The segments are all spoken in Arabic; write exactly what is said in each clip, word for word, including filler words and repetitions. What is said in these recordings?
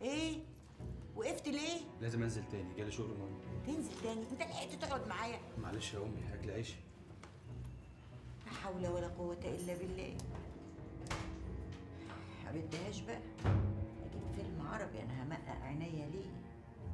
ايه؟ وقفت ليه؟ لازم انزل تاني، جالي شغل مهم. تنزل تاني؟ انت لحقت تقعد معايا؟ معلش يا امي، هاكل عيش. لا حول ولا قوة الا بالله. ما بديهاش بقى. اجيب فيلم عربي، انا همقق عينيا ليه؟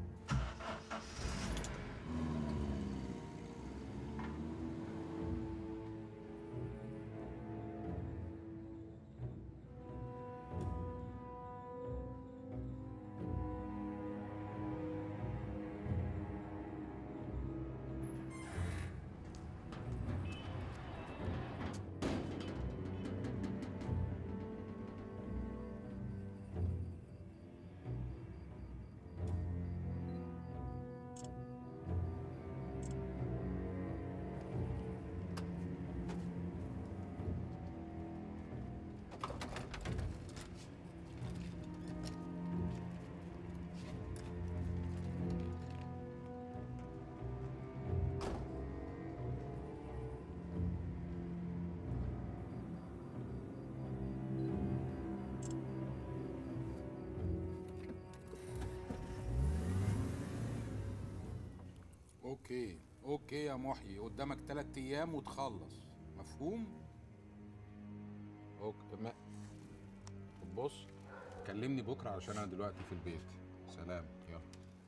اوكي اوكي يا محيي، قدامك ثلاث ايام وتخلص، مفهوم؟ اوكي ما... بص، كلمني بكره علشان انا دلوقتي في البيت. سلام، يلا.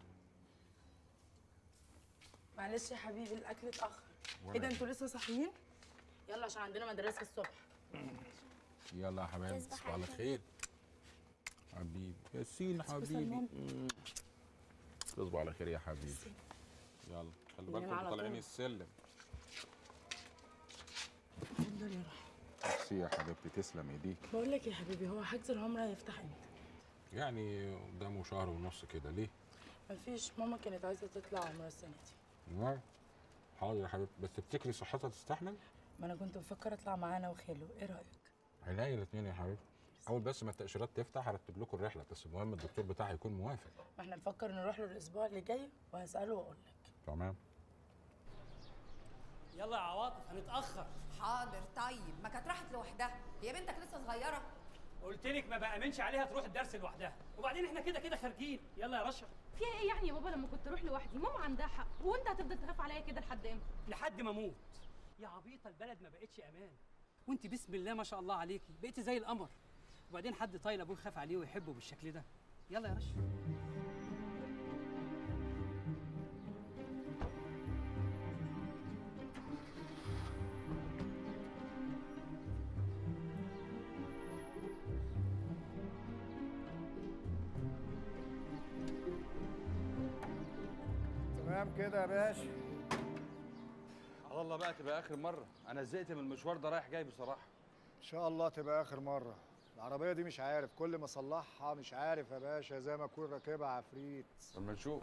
معلش يا حبيبي الاكل اتاخر. ايه ده انتوا لسه صاحيين؟ يلا عشان عندنا مدرسه الصبح. يلا يا حبايبي، تصبحوا على خير. حبيبي ياسين حبيبي، تصبحوا على خير يا حبيبي. يلا خلي بالكم طالعين السلم. اتفضل يا روحي. ميرسي يا حبيبتي، تسلم ايديك. بقول لك يا حبيبي، هو حجز العمره هيفتح امتى؟ يعني قدامه شهر ونص كده. ليه؟ مفيش، ماما كانت عايزه تطلع عمره السنه دي. نعم حاضر يا حبيبتي، بس تفتكري صحتها تستحمل؟ ما انا كنت بفكر اطلع معانا وخاله، ايه رايك؟ عينيا الاثنين يا حبيبتي. اول بس ما التاشيرات تفتح هرتب لكم الرحله، بس المهم الدكتور بتاعها يكون موافق. ما احنا نفكر نروح له الاسبوع اللي جاي وهساله واقول لك. تمام. يلا يا عواطف هنتاخر. حاضر. طيب ما كانت راحت لوحدها، هي بنتك لسه صغيره. قلت لك ما بامنش عليها تروح الدرس لوحدها، وبعدين احنا كده كده خارجين. يلا يا رشا. فيها ايه يعني يا بابا لما كنت اروح لوحدي؟ ماما عندها حق، وانت هتفضل تخاف عليا كده لحد امتى؟ لحد ما اموت. يا عبيطه البلد ما بقتش امان، وانت بسم الله ما شاء الله عليكي بقيتي زي القمر. وبعدين حد طايل ابوه يخاف عليه ويحبه بالشكل ده؟ يلا يا رشا. تمام كده يا باشا. على الله بقى تبقى اخر مره، انا زهقت من المشوار ده رايح جاي بصراحه. ان شاء الله تبقى اخر مره. العربيه دي مش عارف، كل ما اصلحها مش عارف يا باشا، زي ما اكون راكبها عفريت. اما نشوف.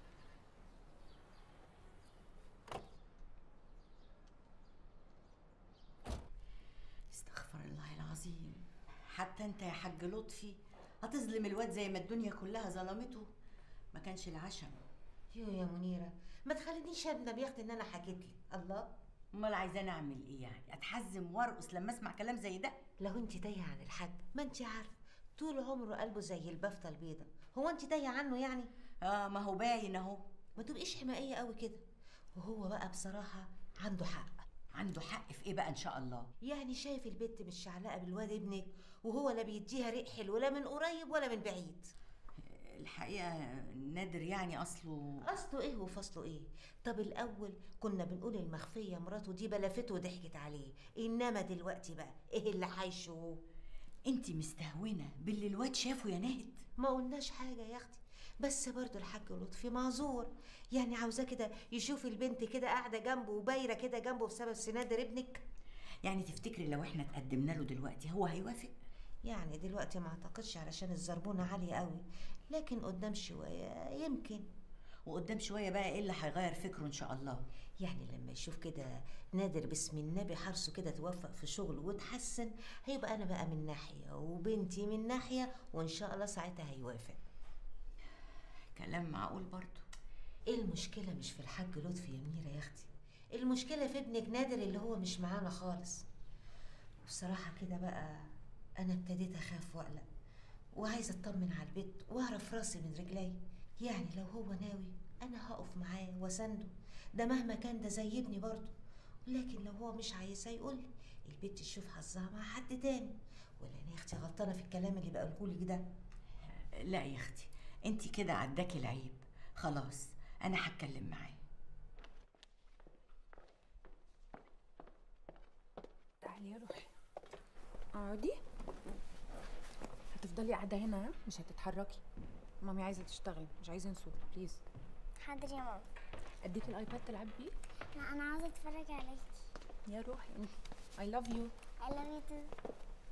استغفر الله العظيم. حتى انت يا حاج لطفي هتظلم الواد زي ما الدنيا كلها ظلمته؟ ما كانش العشم. يو يا منيره، ما تخلينيش اندم يا اختي ان انا حكيت لك. الله، امال عايزاني اعمل ايه يعني؟ اتحزم وارقص لما اسمع كلام زي ده؟ لو انت تايهه عن الحاج، ما انت عارفه طول عمره قلبه زي البفته البيضه، هو انت تايهه عنه يعني؟ اه ما هو باين اهو. ما تبقيش حمائيه قوي كده. وهو بقى بصراحه عنده حق. عنده حق في ايه بقى ان شاء الله؟ يعني شايف البت مش شعلقه بالواد ابنك، وهو لا بيديها ريق حلو لا من قريب ولا من بعيد. الحقيقه نادر يعني اصله اصله ايه وفصله ايه؟ طب الاول كنا بنقول المخفيه مراته دي بلفته وضحكت عليه، انما دلوقتي بقى ايه اللي حايشه؟ انت مستهونه باللي الواد شافه يا نهد؟ ما قلناش حاجه يا اختي، بس برضو الحاج لطفي معذور، يعني عاوزاه كده يشوف البنت كده قاعده جنبه وبايره كده جنبه بسبب سنادر ابنك؟ يعني تفتكري لو احنا تقدمنا له دلوقتي هو هيوافق؟ يعني دلوقتي ما اعتقدش علشان الزربونه عاليه قوي، لكن قدام شويه يمكن. وقدام شويه بقى ايه اللي هيغير فكره ان شاء الله؟ يعني لما يشوف كده نادر بسم النبي حرصه كده توفق في شغله وتحسن، هيبقى انا بقى من ناحيه وبنتي من ناحيه، وان شاء الله ساعتها هيوافق. كلام معقول برضه. ايه المشكله مش في الحاج لطفي يا منيره يا اختي، المشكله في ابنك نادر اللي هو مش معانا خالص. بصراحه كده بقى انا ابتديت اخاف واقلق، وعايزه اطمن على البيت واعرف راسي من رجلي. يعني لو هو ناوي انا هقف معاه واسنده، ده مهما كان ده زي ابني برضه. لكن لو هو مش عايزها يقول لي البنت تشوف حظها مع حد تاني. ولا انا يا اختي غلطانه في الكلام اللي بقولهولك ده؟ لا يا اختي، انت كده عداكي العيب. خلاص انا هتكلم معاه. تعالي يا روحي اقعدي. هتفضلي قاعده هنا ها؟ مش هتتحركي. مامي عايزه تشتغل، مش عايزه نسوق بليز. حاضر يا ماما. اديك الايباد تلعبي بيه؟ لا انا عاوزه اتفرج عليكي. يا روحي I love you. I love you too.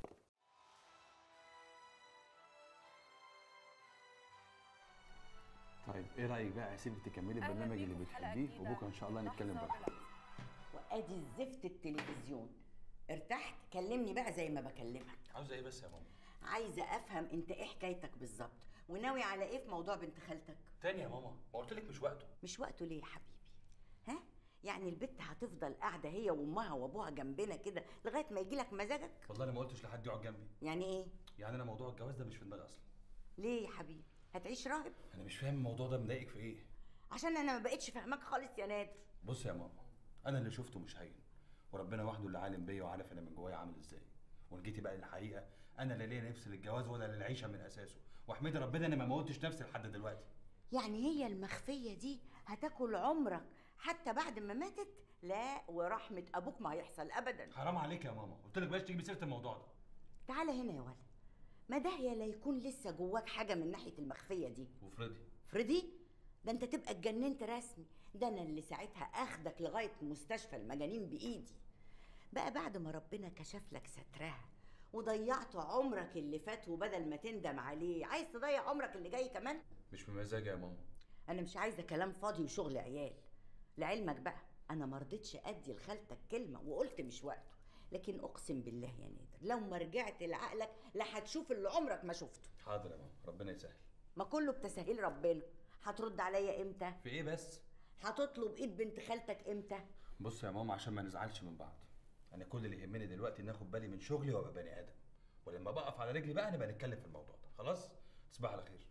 طيب ايه رايك بقى هسيبك تكملي البرنامج اللي بتحبيه وبكره ان شاء الله نتكلم براحتك. وادي الزفت التلفزيون. ارتحت؟ كلمني بقى زي ما بكلمك. عاوزه ايه بس يا ماما؟ عايزه افهم انت ايه حكايتك بالظبط، وناوي على ايه في موضوع بنت خالتك؟ تاني يا ماما، ما قلت لك مش وقته. مش وقته ليه يا حبيبي؟ ها؟ يعني البت هتفضل قاعده هي وامها وابوها جنبنا كده لغايه ما يجي لك مزاجك؟ والله انا ما قلتش لحد يقعد جنبي. يعني ايه؟ يعني انا موضوع الجواز ده مش في دماغي اصلا. ليه يا حبيبي؟ هتعيش راهب؟ انا مش فاهم الموضوع ده مضايقك في ايه؟ عشان انا ما بقتش فاهماك خالص يا نادر. بص يا ماما، انا اللي شفته مش هين، وربنا وحده اللي عالم بيا وعارف انا من جوايا عامل ازاي. وان جيتي بقى للحقيقه، انا لا ليا نفس للجواز ولا للعيشه من اساسه، واحمدي ربنا اني ما موتش نفسي لحد دلوقتي. يعني هي المخفيه دي هتاكل عمرك حتى بعد ما ماتت؟ لا ورحمه ابوك ما هيحصل ابدا. حرام عليك يا ماما، قلت لك بلاش تجيبي سيره الموضوع ده. تعالى هنا يا ولد، ما ده يا لا يكون لسه جواك حاجه من ناحيه المخفيه دي. وفريدي فريدي ده انت تبقى اتجننت رسمي. ده انا اللي ساعتها اخدك لغايه مستشفى المجانين بايدي. بقى بعد ما ربنا كشف لك سترها وضيعت عمرك اللي فات، وبدل ما تندم عليه عايز تضيع عمرك اللي جاي كمان؟ مش بمزاجي يا ماما. انا مش عايزه كلام فاضي وشغل عيال. لعلمك بقى انا ما رضيتش ادي لخالتك كلمه وقلت مش وقته، لكن اقسم بالله يا نادر لو ما رجعت لعقلك لا هتشوف اللي عمرك ما شفته. حاضر يا ماما، ربنا يسهل. ما كله بتسهيل ربنا. هترد عليا امتى؟ في ايه بس؟ هتطلب ايد بنت خالتك امتى؟ بص يا ماما، عشان ما نزعلش من بعض، انا كل اللي يهمني دلوقتي ان اخد بالي من شغلي وابقى بني ادم، ولما بقف على رجلي بقى نبقى نتكلم في الموضوع ده. خلاص؟ تصبح على خير.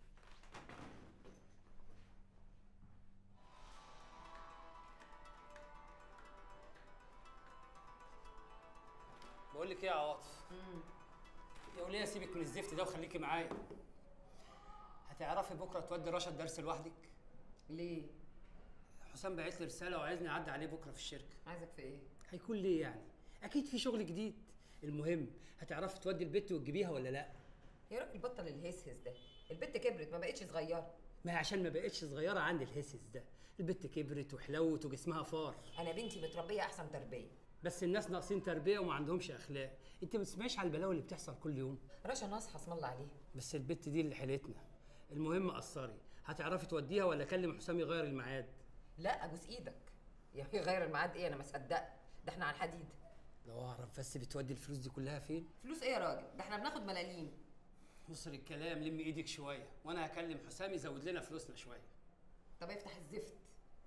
بقول لك ايه يا عواطف؟ يا وليه سيبك من الزفت ده وخليكي معايا. هتعرفي بكره تودي رشا الدرس لوحدك؟ ليه؟ حسام بعت لي رساله وعايزني اعدي عليه بكره في الشركه. عايزك في ايه؟ هيكون ليه يعني؟ اكيد في شغل جديد. المهم هتعرفي تودي البت وتجيبيها ولا لا؟ يا راجل بطل الهسهس ده، البت كبرت ما بقتش صغيره. ما هي عشان ما بقتش صغيره عندي الهسس ده، البت كبرت وحلوت وجسمها فار. انا بنتي متربيه احسن تربيه. بس الناس ناقصين تربيه وما عندهمش اخلاق. انت ما بتسمعيش على البلاوي اللي بتحصل كل يوم؟ رشا ناصحه اسم الله عليها. بس البت دي اللي حيلتنا. المهم قصري، هتعرفي توديها ولا اكلم حسام يغير الميعاد؟ لا ابوس ايدك. يا غير الميعاد ايه؟ انا ما صدقت، ده احنا على الحديد. لو اعرف بس بتودي الفلوس دي كلها فين؟ فلوس ايه يا راجل؟ ده احنا بناخد ملاليم. بص الكلام، لمي ايدك شويه وانا هكلم حسام يزود لنا فلوسنا شويه. طب افتح الزفت.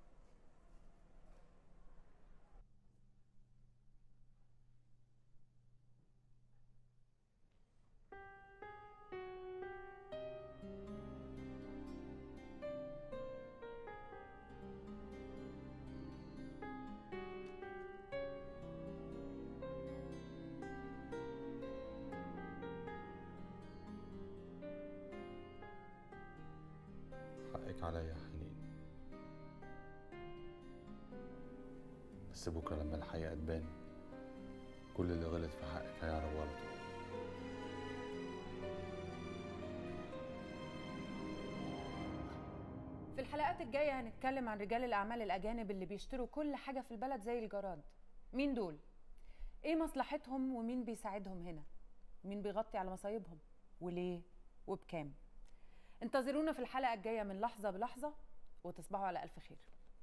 حقك عليا يا حنين، بس بكره لما الحقيقه تبان كل اللي غلط في حقك هيعرف غلطه. في الحلقات الجايه هنتكلم عن رجال الاعمال الاجانب اللي بيشتروا كل حاجه في البلد زي الجراد. مين دول؟ ايه مصلحتهم ومين بيساعدهم هنا؟ مين بيغطي على مصايبهم؟ وليه؟ وبكام؟ انتظرونا في الحلقه الجايه من لحظه بلحظه، وتصبحوا على الف خير.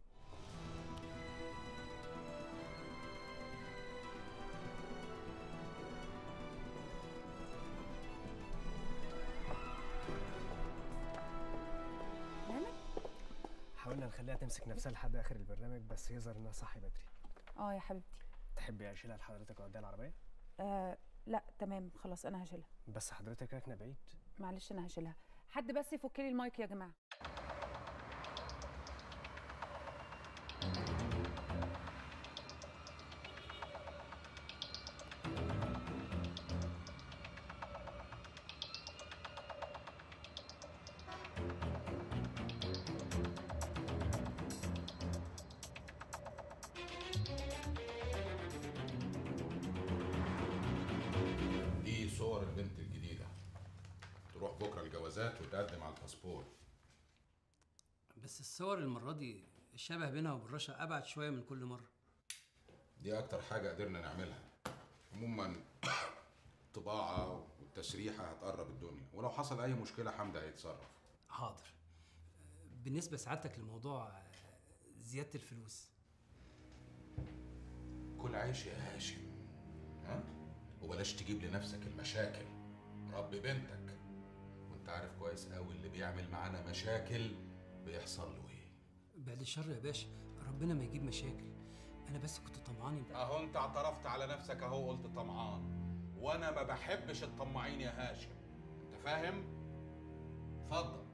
حاولنا نخليها تمسك نفسها لحد اخر البرنامج، بس يظهر انها صحي بدري. اه يا حبيبتي. تحبي اشيلها لحضرتك اوديها العربيه؟ آه لا تمام خلاص انا هشيلها. بس حضرتك راكنه بعيد. معلش انا هشيلها. حد بس يفك لي المايك يا جماعه. دي صور البنت الجديدة، تروح بكرة الجوازات وتقدم على الباسبور. بس الصور المرة دي الشبه بينها وبين رشا أبعد شوية من كل مرة. دي أكتر حاجة قدرنا نعملها. عموما الطباعة والتسريحة هتقرب الدنيا، ولو حصل أي مشكلة حمدي هيتصرف. حاضر. بالنسبة سعادتك لموضوع زيادة الفلوس، كل عيش يا هاشم، ها؟ وبلاش تجيب لنفسك المشاكل. ربي بنتك، وانت عارف كويس قوي اللي بيعمل معانا مشاكل بيحصل له ايه. بعد الشر يا باشا، ربنا ما يجيب مشاكل. أنا بس كنت طمعان. اهو انت اعترفت على نفسك اهو، قلت طمعان، وانا ما بحبش الطماعين يا هاشم، انت فاهم؟ اتفضل.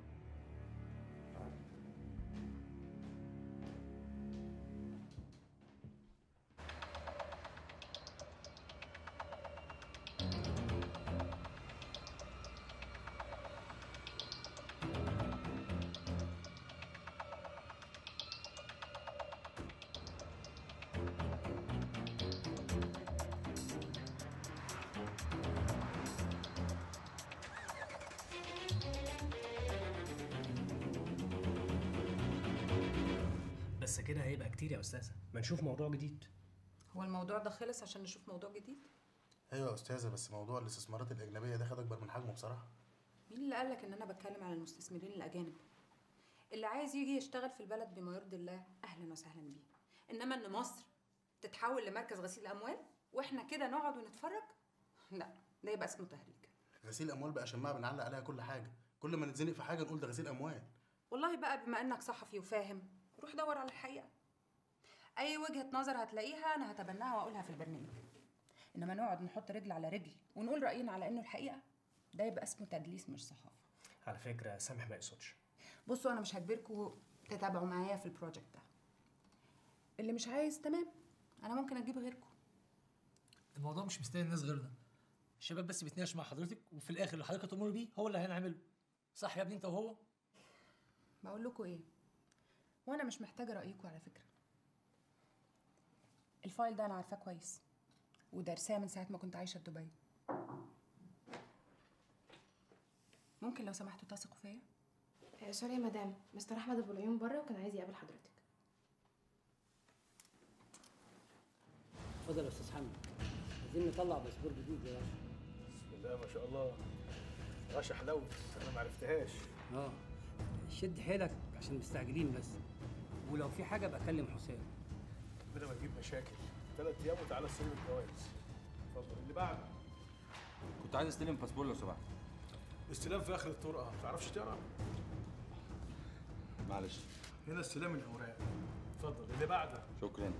بس كده هيبقى كتير يا استاذه، ما نشوف موضوع جديد. هو الموضوع ده خلص عشان نشوف موضوع جديد؟ ايوه يا استاذه، بس موضوع الاستثمارات الاجنبيه ده خد اكبر من حجمه بصراحه. مين اللي قالك ان انا بتكلم على المستثمرين الاجانب؟ اللي عايز يجي يشتغل في البلد بما يرضي الله اهلا وسهلا بيه، انما ان مصر تتحول لمركز غسيل اموال واحنا كده نقعد ونتفرج، لا ده يبقى اسمه تهريج. غسيل اموال بقى شماعه بنعلق عليها كل حاجه، كل ما نتزنق في حاجه نقول ده غسيل اموال. والله بقى بما انك صحفي وفاهم روح دور على الحقيقه. اي وجهه نظر هتلاقيها انا هتبناها واقولها في البرنامج، انما نقعد نحط رجل على رجل ونقول راينا على انه الحقيقه، ده يبقى اسمه تدليس مش صحافه. على فكره سامح ما يقصدش. بصوا انا مش هجبركم تتابعوا معايا في البروجكت ده، اللي مش عايز تمام انا ممكن اجيب غيركم. الموضوع مش مستاهل الناس غيرنا، الشباب بس بيتناقش مع حضرتك وفي الاخر اللي حضرتك تأمري بيه هو اللي هنعمله، صح يا ابني انت وهو؟ بقول لكم ايه، وانا مش محتاجه رايكم على فكره. الفايل ده انا عارفاه كويس ودارساه من ساعه ما كنت عايشه في دبي. ممكن لو سمحتوا تثقوا فيا؟ آه سوري يا مدام، مستر احمد ابو العيون بره وكان عايز يقابل حضرتك. اتفضل يا استاذ حمد، عايزين نطلع باسبور جديد يا باشا. بسم الله ما شاء الله، رشا حلاوه انا ما عرفتهاش. اه شد حيلك عشان مستعجلين بس، ولو في حاجه ابقى اكلم حسام. ربنا ما يجيب مشاكل. ثلاث ايام وتعالى استلم الجواز. اتفضل اللي بعده. كنت عايز استلم باسبور لو سمحت. الاستلام في اخر الطرقه، ما تعرفش تقرا؟ معلش. هنا استلام الاوراق. اتفضل اللي بعده. شكرا.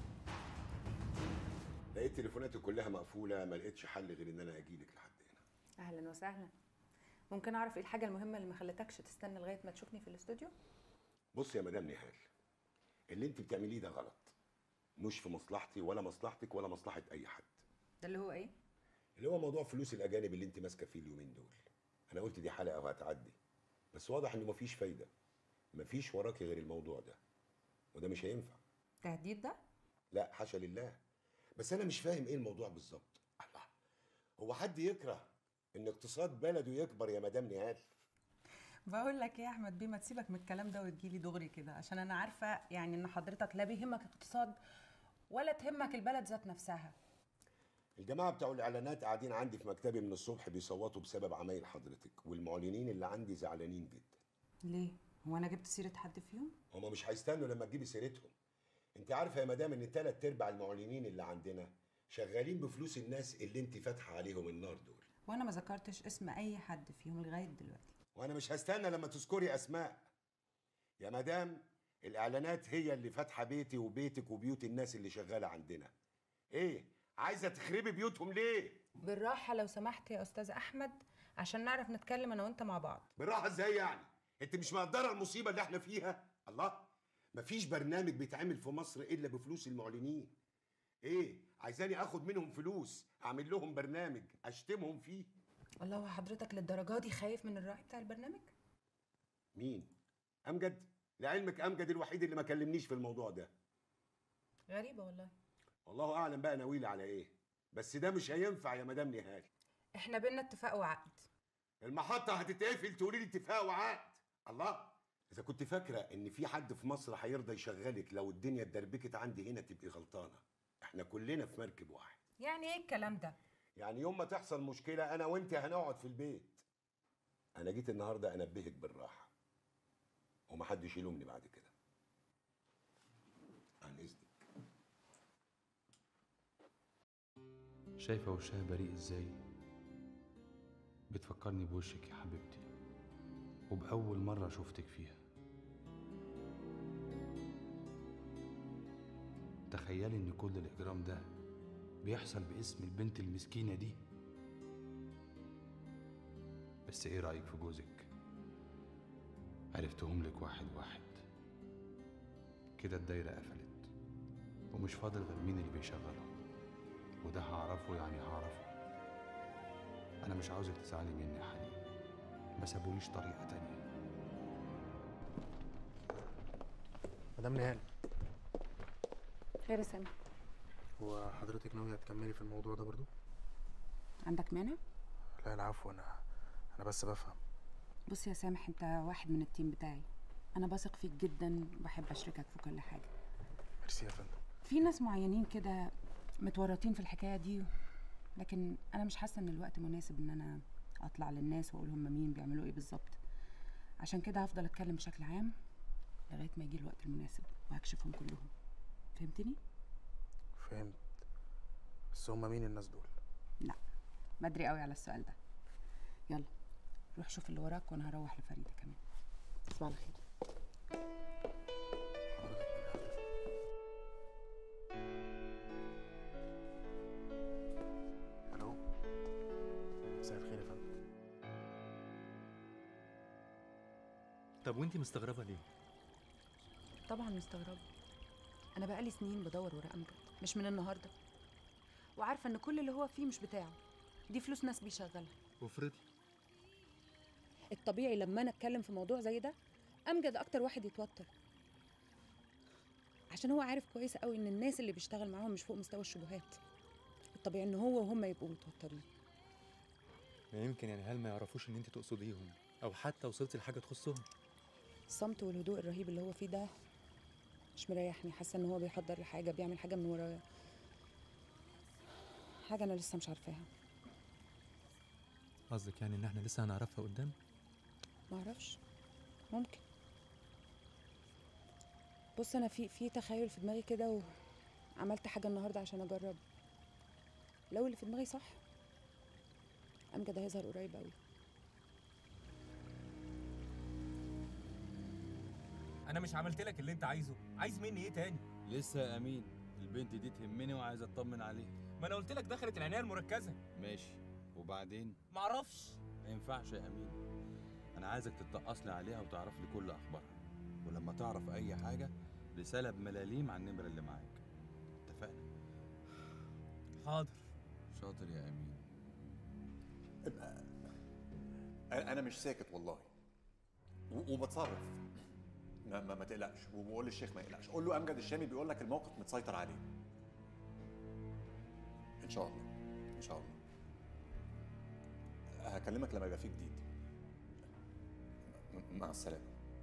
لقيت تليفوناتي كلها مقفوله، ما لقيتش حل غير ان انا اجيلك لحد هنا. اهلا وسهلا. ممكن اعرف ايه الحاجه المهمه اللي ما خلتكش تستنى لغايه ما تشوفني في الاستوديو؟ بص يا مدام نهال، اللي انت بتعمليه ده غلط، مش في مصلحتي ولا مصلحتك ولا مصلحه اي حد. ده اللي هو ايه؟ اللي هو موضوع فلوس الاجانب اللي انت ماسكه فيه اليومين دول. انا قلت دي حلقه وهتعدي، بس واضح انه مفيش فايده، مفيش وراكي غير الموضوع ده، وده مش هينفع. تهديد ده؟ لا حاشا لله، بس انا مش فاهم ايه الموضوع بالظبط. الله، هو حد يكره ان اقتصاد بلده يكبر يا مدام نهال؟ بقول لك ايه يا احمد بيه، ما تسيبك من الكلام ده وتجيلي دغري كده، عشان انا عارفه يعني ان حضرتك لا بيهمك اقتصاد ولا تهمك البلد ذات نفسها. الجماعه بتوع الاعلانات قاعدين عندي في مكتبي من الصبح بيصوتوا بسبب عمايل حضرتك، والمعلنين اللي عندي زعلانين جدا. ليه؟ هو انا جبت سيره حد فيهم؟ هما مش هيستنوا لما تجيبي سيرتهم. انت عارفه يا مدام ان تلات ارباع المعلنين اللي عندنا شغالين بفلوس الناس اللي انت فاتحه عليهم النار دول. وانا ما ذكرتش اسم اي حد فيهم لغايه دلوقتي. وانا مش هستنى لما تذكري اسماء يا مدام. الاعلانات هي اللي فاتحه بيتي وبيتك وبيوت الناس اللي شغاله عندنا. ايه عايزه تخربي بيوتهم ليه؟ بالراحه لو سمحت يا استاذ احمد، عشان نعرف نتكلم انا وانت مع بعض. بالراحه ازاي يعني؟ انت مش مقدره المصيبه اللي احنا فيها؟ الله، مفيش برنامج بيتعمل في مصر الا بفلوس المعلنين. ايه عايزاني اخد منهم فلوس اعمل لهم برنامج اشتمهم فيه؟ الله، هو حضرتك للدرجه دي خايف من الراعي بتاع البرنامج؟ مين؟ امجد؟ لعلمك امجد الوحيد اللي ما كلمنيش في الموضوع ده. غريبه والله. والله اعلم بقى ناويلي على ايه، بس ده مش هينفع يا مدام نهال. احنا بينا اتفاق وعقد. المحطه هتتقفل تقولي لي اتفاق وعقد؟ الله، اذا كنت فاكره ان في حد في مصر هيرضى يشغلك لو الدنيا اتدربكت عندي هنا تبقي غلطانه. احنا كلنا في مركب واحد. يعني ايه الكلام ده؟ يعني يوم ما تحصل مشكله انا وانت هنقعد في البيت. انا جيت النهارده انبهك بالراحه ومحدش يلومني بعد كده. عن اذنك. شايفه وشها بريء ازاي؟ بتفكرني بوشك يا حبيبتي، وبأول مرة شفتك فيها. تخيلي ان كل الإجرام ده بيحصل باسم البنت المسكينة دي. بس ايه رأيك في جوزك؟ عرفتهم لك واحد واحد كده، الدايرة قفلت ومش فاضل غير مين اللي بيشغلهم، وده هعرفه يعني هعرفه. أنا مش عاوزك تزعلي مني يا حنين، ما سابوليش طريقة تانية. مدام نهال، خير يا سامي؟ هو حضرتك ناوية تكملي في الموضوع ده برضو؟ عندك مانع؟ لا العفو، أنا أنا بس بفهم. بص يا سامح، انت واحد من التيم بتاعي، انا بثق فيك جدا وبحب اشاركك في كل حاجه. ميرسي يا فندم. في ناس معينين كده متورطين في الحكايه دي، لكن انا مش حاسه ان الوقت مناسب ان انا اطلع للناس واقول هم مين بيعملوا ايه بالظبط. عشان كده هفضل اتكلم بشكل عام لغايه ما يجي الوقت المناسب وهكشفهم كلهم. فهمتني؟ فهمت، بس هم مين الناس دول؟ لا، بدري قوي على السؤال ده. يلا روح شوف اللي وراك وانا هروح لفريده كمان. تصبح على خير. الو، مساء الخير يا فندم. طب وانتي مستغربه ليه؟ طبعا مستغربه، انا بقالي سنين بدور ورا امجد، مش من النهارده، وعارفه ان كل اللي هو فيه مش بتاعه، دي فلوس ناس بيشغلها. وافرضي الطبيعي لما انا اتكلم في موضوع زي ده امجد اكتر واحد يتوتر، عشان هو عارف كويس قوي ان الناس اللي بيشتغل معاهم مش فوق مستوى الشبهات. الطبيعي ان هو وهم يبقوا متوترين. ما يمكن يعني هل ما يعرفوش ان انت تقصديهم او حتى وصلتي لحاجه تخصهم؟ الصمت والهدوء الرهيب اللي هو فيه ده مش مريحني، حاسه ان هو بيحضر لحاجه، بيعمل حاجه من ورايا، حاجه انا لسه مش عارفاها. قصدك يعني ان احنا لسه هنعرفها قدام؟ ما اعرفش، ممكن. بص انا في في تخيل في دماغي كده، وعملت حاجه النهارده عشان اجرب. لو اللي في دماغي صح امجد هيظهر قريب قوي. انا مش عملت لك اللي انت عايزه؟ عايز مني ايه تاني؟ لسه يا امين، البنت دي تهمني وعايز اطمن عليها. ما انا قلت لك دخلت العنايه المركزه. ماشي، وبعدين؟ معرفش. ما ينفعش يا امين، انا عايزك تتقص لي عليها وتعرف لي كل اخبارها، ولما تعرف اي حاجه رساله بملاليم على النمره اللي معاك. اتفقنا؟ حاضر. شاطر يا امين. انا مش ساكت والله، و- وبتصرف. ما, ما, ما تقلقش، وبقول للشيخ ما يقلقش. قول له امجد الشامي بيقول لك الموقف متسيطر عليه. ان شاء الله ان شاء الله. هكلمك لما يبقى فيه جديد. م- مع السلامه.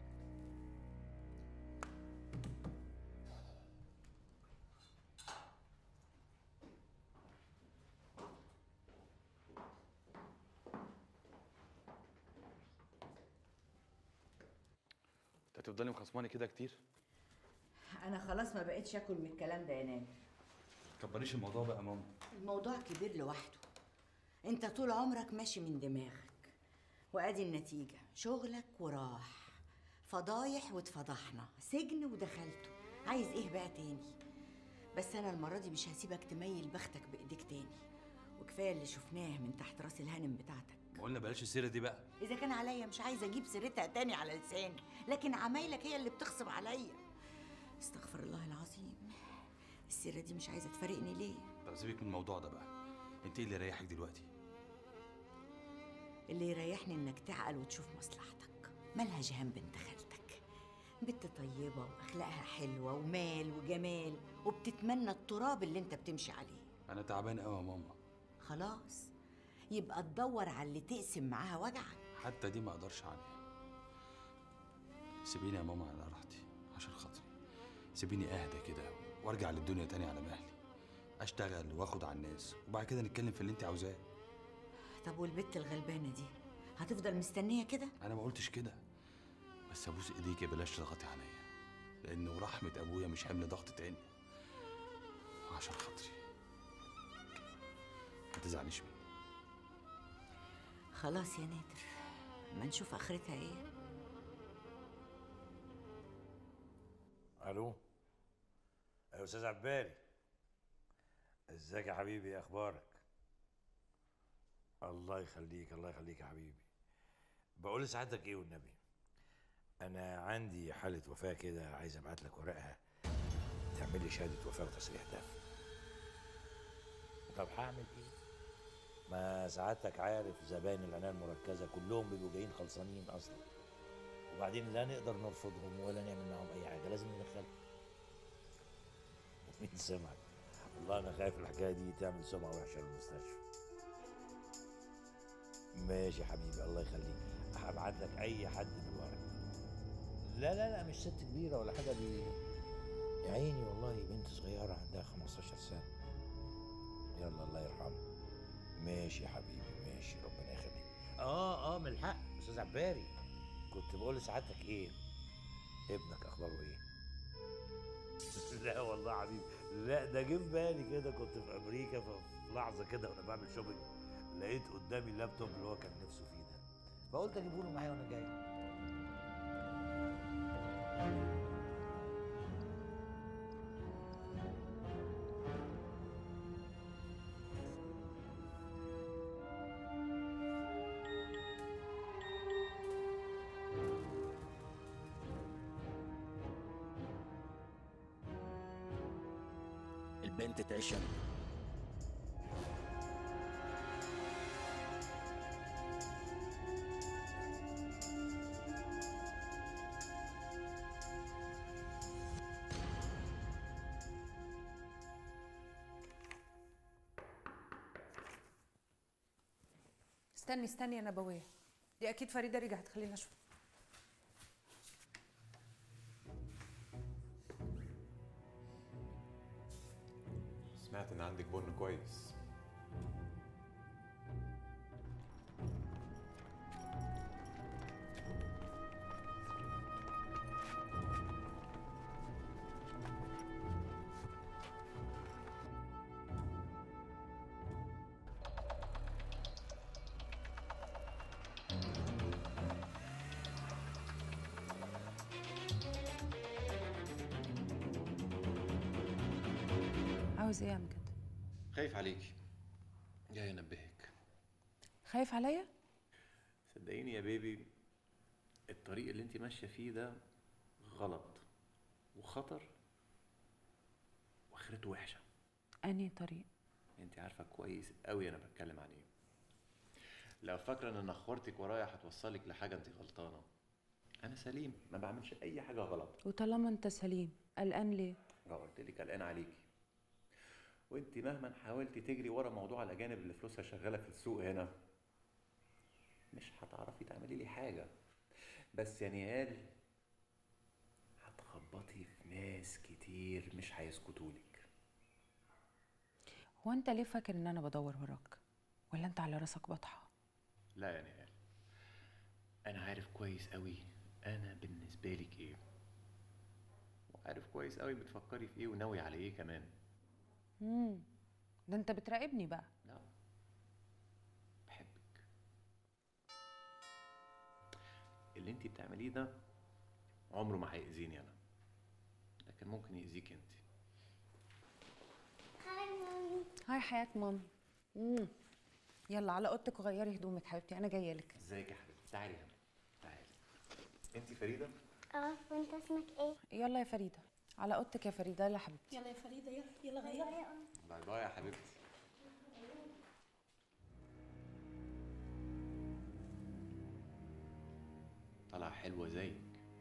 هتفضلي مخصماني كده كتير؟ انا خلاص ما بقتش اكل من الكلام ده يا نادر. كبريش الموضوع بقى يا ماما. الموضوع كبير لوحده، انت طول عمرك ماشي من دماغك، وادي النتيجه، شغلك وراح، فضايح واتفضحنا، سجن ودخلته، عايز ايه بقى تاني؟ بس انا المره دي مش هسيبك تميل بختك بايديك تاني، وكفايه اللي شفناه من تحت راس الهانم بتاعتك ما قلنا بلاش السيره دي بقى. اذا كان عليا مش عايزه اجيب سيرتها تاني على لساني، لكن عمايلك هي اللي بتغصب عليا. استغفر الله العظيم، السيره دي مش عايزه تفارقني ليه؟ طب سيبك من الموضوع ده بقى، انت ايه اللي يريحك دلوقتي؟ اللي يريحني انك تعقل وتشوف مصلحتك. مالها جيهان بنت خالتك، بنت طيبه واخلاقها حلوه ومال وجمال، وبتتمنى التراب اللي انت بتمشي عليه. انا تعبان قوي يا ماما. خلاص يبقى تدور على اللي تقسم معاها وجعك. حتى دي ما اقدرش عليها. سيبيني يا ماما على راحتي عشان خاطري. سيبيني اهدى كده وارجع للدنيا تاني على مهلي، اشتغل واخد على الناس وبعد كده نتكلم في اللي انت عاوزاه. طب والبت الغلبانه دي هتفضل مستنيه كده؟ انا ما قلتش كده، بس ابوس ايديكي بلاش تضغطي عليا، لانه رحمه ابويا مش حمل ضغط تاني. عشان خاطري ما تزعليش مني. خلاص يا نادر، ما نشوف اخرتها ايه. الو يا استاذ عبالي، ازيك يا حبيبي؟ ايه اخبارك؟ الله يخليك الله يخليك يا حبيبي. بقول لسعادتك ايه والنبي، انا عندي حاله وفاه كده، عايز ابعت لك ورقها تعمل لي شهاده وفاه وتصريح دفن. طب هعمل ايه؟ ما سعادتك عارف زباين العنايه المركزه كلهم بيبقوا جايين خلصانين اصلا، وبعدين لا نقدر نرفضهم ولا نعمل معاهم اي حاجه، لازم ندخلهم. مين سمعك؟ والله انا خايف الحكايه دي تعمل سمعه وحشه للمستشفى. ماشي يا حبيبي الله يخليك، هبعت لك اي حد من الورق. لا لا لا مش ست كبيره ولا حاجه، دي يا عيني والله بنت صغيره عندها خمستاشر سنه. يلا الله يرحمها. ماشي يا حبيبي ماشي ربنا يخليك. اه اه من الحق استاذ عباري، كنت بقول لسعادتك ايه؟ ابنك اخباره ايه؟ لا والله يا حبيبي، لا ده جه في بالي كده، كنت في امريكا في لحظه كده وانا بعمل شوبينج لقيت قدامي اللابتوب اللي هو كان نفسه فيه ده، فقلت اجيبه له معايا وانا جاي. البنت تعيشن. استني استني يا نبويه، دي اكيد فريده رجعت، خلينا اشوف. سمعت ان عندك بن كويس. عاوز ايه يا امجد؟ خايف عليكي، جاي انبهك. خايف عليا؟ صدقيني يا بيبي، الطريق اللي انت ماشيه فيه ده غلط وخطر واخرته وحشه. انهي طريق؟ انت عارفه كويس قوي انا بتكلم عن ايه. لو فاكره ان نخورتك ورايا هتوصلك لحاجه انت غلطانه، انا سليم ما بعملش اي حاجه غلط. وطالما انت سليم قلقان ليه؟ قلت لك قلقان عليكي، وانت مهما حاولتي تجري ورا موضوع الاجانب اللي فلوسها شغاله في السوق هنا مش هتعرفي تعملي لي حاجه. بس يا نيال هتخبطي في ناس كتير مش هيسكتولك. هو انت ليه فاكر ان انا بدور وراك؟ ولا انت على راسك بطحه؟ لا يا نيال، انا عارف كويس قوي انا بالنسبه لك ايه، وعارف كويس قوي بتفكري في ايه وناوي على ايه كمان. امم ده انت بتراقبني بقى. لا بحبك. اللي انت بتعمليه ده عمره ما هيأذيني انا، لكن ممكن يأذيك انت. هاي مامي. هاي حياة مامي. امم يلا على اوضتك وغيري هدومك حبيبتي، انا جايه لك. ازيك يا حبيبتي؟ تعالي يا هنا، تعالي. انت فريده؟ اه، وانت اسمك ايه؟ يلا يا فريده، على اوضتك يا فريده. يلا يا حبيبتي. يلا يا فريده، يلا يلا غيري. باي باي يا حبيبتي. طالعه حلوه زيك.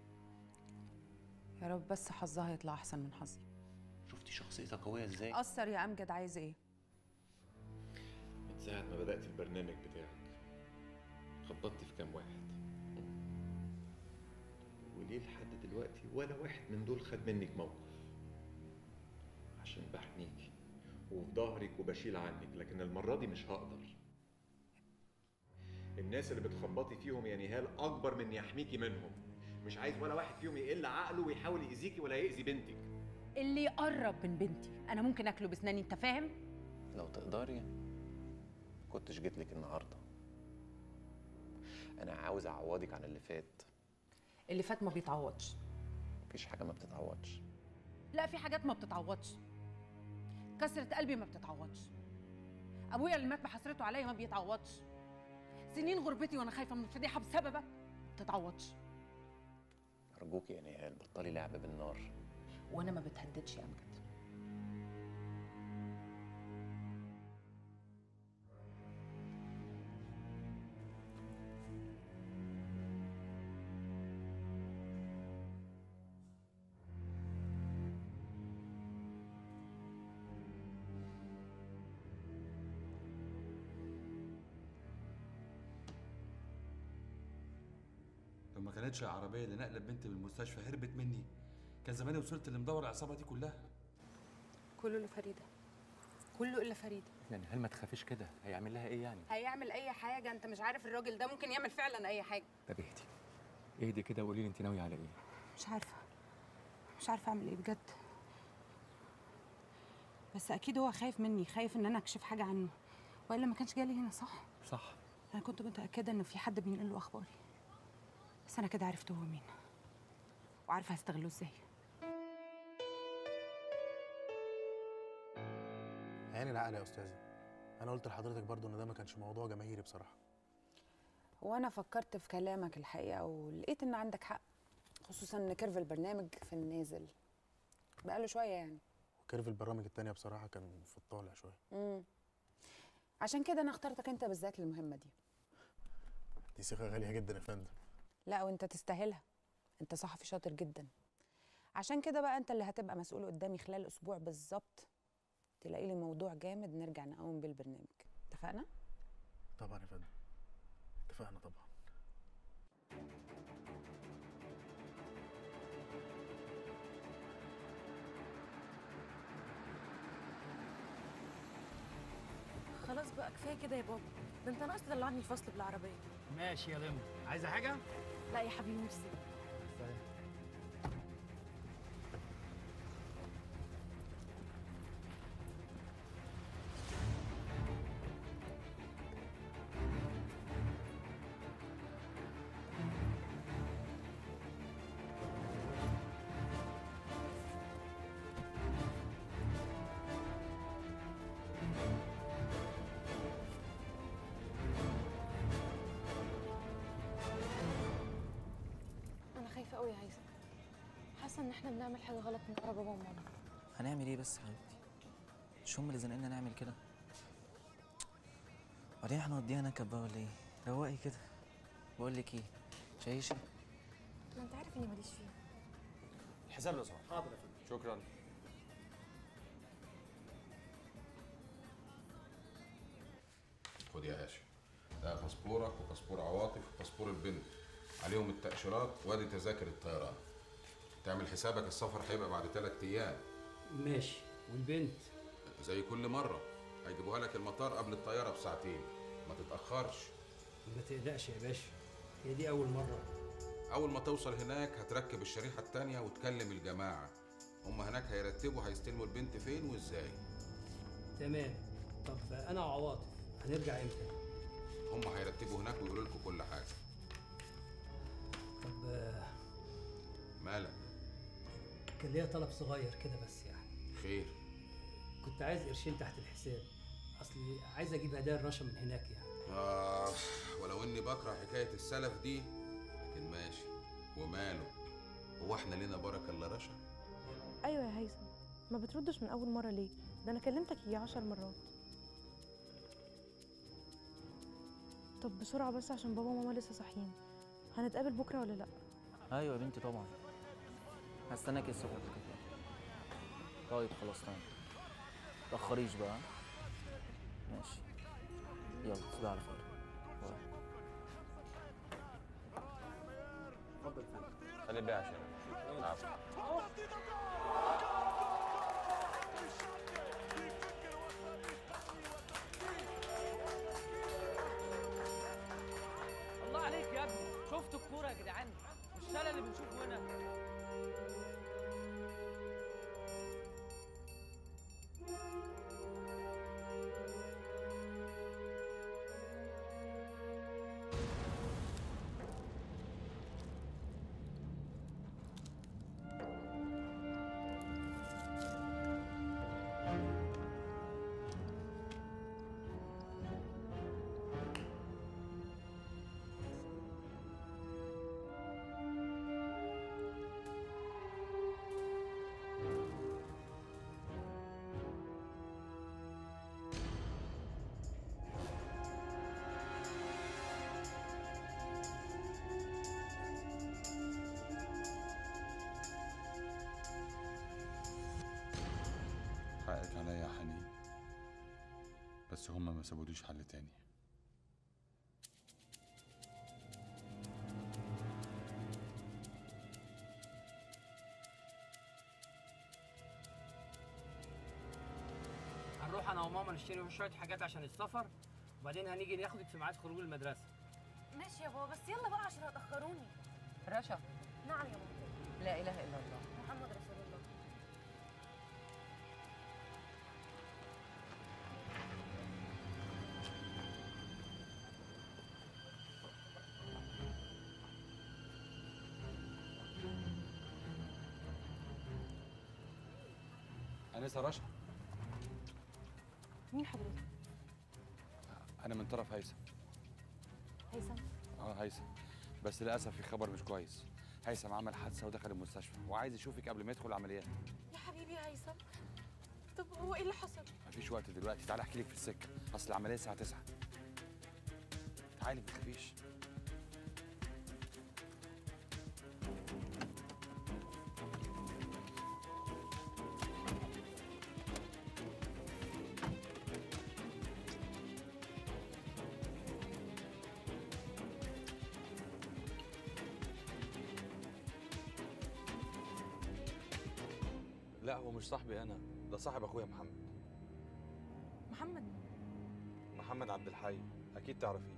يا رب بس حظها يطلع احسن من حظي. شفتي شخصيتها قويه ازاي؟ قصر يا امجد، عايز ايه؟ من ساعه ما بدات البرنامج بتاعك خبطتي في كام واحد، وليه لحد دلوقتي ولا واحد من دول خد منك موقف؟ عشان بحميكي وفي ظهرك وبشيل عنك، لكن المره دي مش هقدر. الناس اللي بتخبطي فيهم يا نهال اكبر من يحميكي منهم. مش عايز ولا واحد فيهم يقل عقله ويحاول يأذيكي ولا يأذي بنتك. اللي يقرب من بنتي انا ممكن اكله بسناني، انت فاهم؟ لو تقدري كنتش جيت لك النهارده. انا عاوز اعوضك عن اللي فات. اللي فات ما بيتعوضش. مفيش حاجه ما بتتعوضش. لا، في حاجات ما بتتعوضش. كسرة قلبي ما بتتعوضش. ابويا اللي مات بحسرته عليا ما بيتعوضش. سنين غربتي وانا خايفه من الفضيحه بسببك ما بتتعوضش. ارجوك يا نهال بطلي لعب بالنار. وانا ما بتهددش يا امجد. لو ما كانتش العربيه اللي نقلت بنتي من المستشفى هربت مني كان زماني وصلت اللي مدور العصابه دي كلها. كله لفريده، كله الا فريده. يعني هل ما تخافيش كده؟ هيعمل لها ايه يعني؟ هيعمل اي حاجه، انت مش عارف الراجل ده ممكن يعمل فعلا اي حاجه. طب اهدي اهدي كده وقولي لي انت ناويه على ايه؟ مش عارفه مش عارفه اعمل ايه بجد. بس اكيد هو خايف مني، خايف ان انا اكشف حاجه عنه، والا ما كانش جالي هنا. صح صح. انا كنت متاكده ان في حد بينقل له اخباري، بس انا كده عرفت هو مين وعارفه هستغله ازاي. عيني العقل يا استاذه، انا قلت لحضرتك برضو ان ده ما كانش موضوع جماهيري بصراحه. وانا فكرت في كلامك الحقيقه ولقيت ان عندك حق، خصوصا ان كيرف البرنامج في النازل بقاله شويه يعني. وكيرف البرامج التانية بصراحه كان في الطالع شويه. امم عشان كده انا اخترتك انت بالذات للمهمه دي. دي ثقه غاليه جدا يا فندم. لا، وانت تستاهلها، انت صحفي شاطر جدا. عشان كده بقى انت اللي هتبقى مسؤول قدامي خلال اسبوع بالظبط، تلاقي لي موضوع جامد نرجع نقوم بالبرنامج. اتفقنا؟ طبعا يا فندم، اتفقنا طبعا. خلاص بقى كفايه كده يا بابا، ده انت ناقص تطلعني الفصل بالعربيه. ماشي يا لمبي، عايزه حاجه؟ لا يا حبيبي ميرسي. خايفه قوي يا هيثم، حاسه ان احنا بنعمل حاجه غلط من ورا بابا وماما. هنعمل ايه بس يا حبيبتي؟ مش هم اللي زنقلنا نعمل كده؟ وبعدين احنا هنوديها نكب بقى ولا ايه؟ روقي كده. بقول لك ايه، شايشه؟ ما انت عارف اني ماليش فيه. الحساب لو سمحت. حاضر يا فندم. شكرا. خد يا هاشم، ده باسبورك وباسبور عواطف وباسبور البنت، عليهم التأشيرات وادي تذاكر الطيران. تعمل حسابك السفر هيبقى بعد ثلاث ايام. ماشي. والبنت؟ زي كل مرة هيجيبوها لك المطار قبل الطيارة بساعتين، ما تتأخرش. ما تقلقش يا باشا، هي دي أول مرة. أول ما توصل هناك هتركب الشريحة التانية وتكلم الجماعة، هم هناك هيرتبوا هيستلموا البنت فين وازاي. تمام. طب أنا وعواطف هنرجع إمتى؟ هم هيرتبوا هناك ويقولوا لكم كل حاجة. طب مالك؟ كان ليا طلب صغير كده بس يعني. خير. كنت عايز قرشين تحت الحساب، اصلي عايز اجيب هدايا الرشا من هناك يعني. آه ولو إني بكره حكاية السلف دي، لكن ماشي وماله. هو إحنا لينا بركة إلا رشا؟ ايوه يا هيثم، ما بتردش من اول مره ليه؟ ده انا كلمتك يجي عشر مرات. طب بسرعه بس عشان بابا وماما لسه صاحيين، هنتقابل بكره ولا لا؟ ايوه يا بنتي طبعا، هستناك الصبح كده. طيب خلاص تمام، متأخريش بقى. ماشي، يلا تصبحي على خير. باي. اتفضل خلي البيع عشان العفو. الله عليك يا ابني، شفتوا الكوره يا جدعان؟ مش الشلل اللي بنشوفه هنا. حقك عليا يا حنين، بس هما ما سابوليش حل تاني. هنروح انا وماما نشتري شويه حاجات عشان السفر، وبعدين هنيجي ناخدك في ميعاد خروج المدرسه. ماشي يا بابا، بس يلا بقى عشان هتأخروني. رشا، نعم يا ماما. لا اله الا الله. محمد رسول الله. أنسة رشا، مين حضرتك؟ أنا من طرف هيثم. هيثم؟ اه هيثم، بس للأسف في خبر مش كويس. هيثم عمل حادثة ودخل المستشفى وعايز يشوفك قبل ما يدخل العمليات. يا حبيبي يا هيثم، طب هو ايه اللي حصل؟ مفيش وقت دلوقتي، تعالى أحكي لك في السكة، أصل العملية الساعة تسعة. تعالي ما تخافيش. لا هو مش صاحبي أنا، ده صاحب أخويا محمد. محمد؟ محمد عبد الحي، أكيد تعرفيه.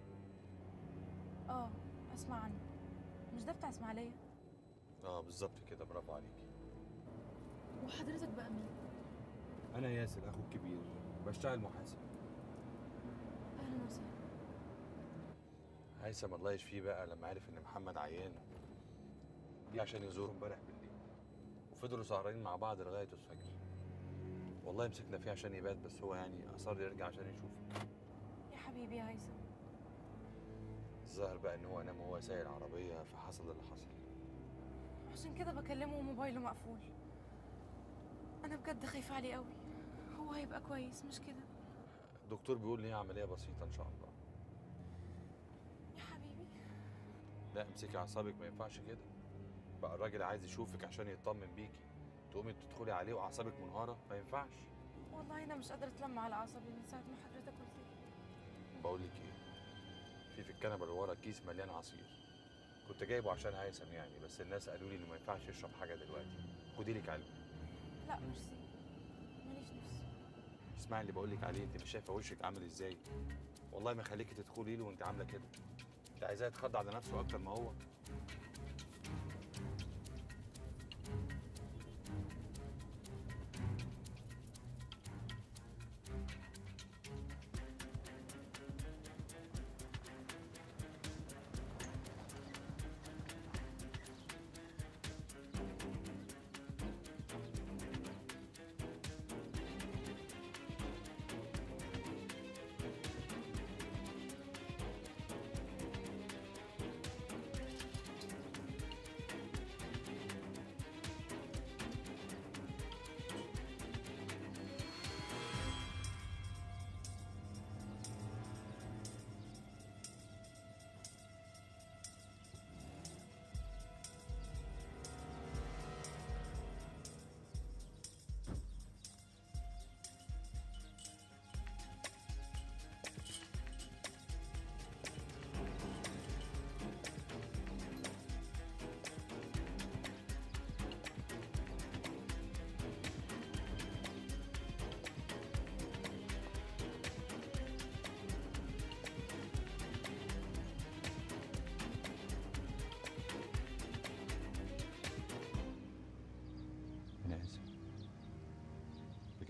اه اسمع عنه، مش ده بتاع اسماعيليه؟ اه بالظبط كده، برافو عليكي. وحضرتك بقى مين؟ أنا ياسر أخوك الكبير، بشتغل محاسب. اهلا وسهلا. هيثم الله يشفيه بقى لما عرف إن محمد عيان جه عشان يزوره امبارح بالليل، وفضلوا سهرانين مع بعض لغاية الفجر. والله مسكنا فيه عشان يبات، بس هو يعني أصر يرجع عشان يشوفك. يا حبيبي يا هيثم. الظاهر بقى إن هو نام وهو سايق العربية فحصل اللي حصل. عشان كده بكلمه وموبايله مقفول. انا بجد خايفه عليه قوي، هو هيبقى كويس مش كده؟ الدكتور بيقول إن هي عملية بسيطة إن شاء الله. يا حبيبي. لا امسكي أعصابك، ما ينفعش كده. بقى الراجل عايز يشوفك عشان يطمن بيكي، تقومي تدخلي عليه وأعصابك منهارة، ما ينفعش. والله انا مش قادره اتلم على اعصابي من ساعه ما حضرتك قلت لي. بقول لك إيه، في في الكنبة اللي ورا كيس مليان عصير، كنت جايبه عشان هيثم يعني، بس الناس قالوا لي إنه ما ينفعش يشرب حاجة دلوقتي، خدي لك علبة. لا ميرسي، ماليش نفس. اسمعي اللي بقول لك عليه، أنت مش شايفة وشك عامل إزاي؟ والله ما خليكي تدخلي له وأنت عاملة كده. أنت عايزاه يتخضع على نفسه أكتر ما هو.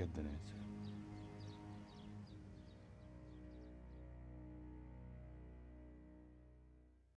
بجد انا اسف.